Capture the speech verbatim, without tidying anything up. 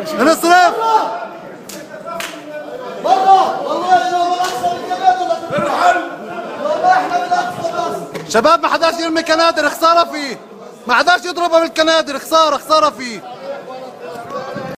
انصرف. برا والله لو بالاقصى بالكنادر ارحل. والله احنا بالاقصى بس. شباب ما حداش يرمي كنادر، خساره فيه. ما حداش يضربها بالكنادر، خساره خساره فيه.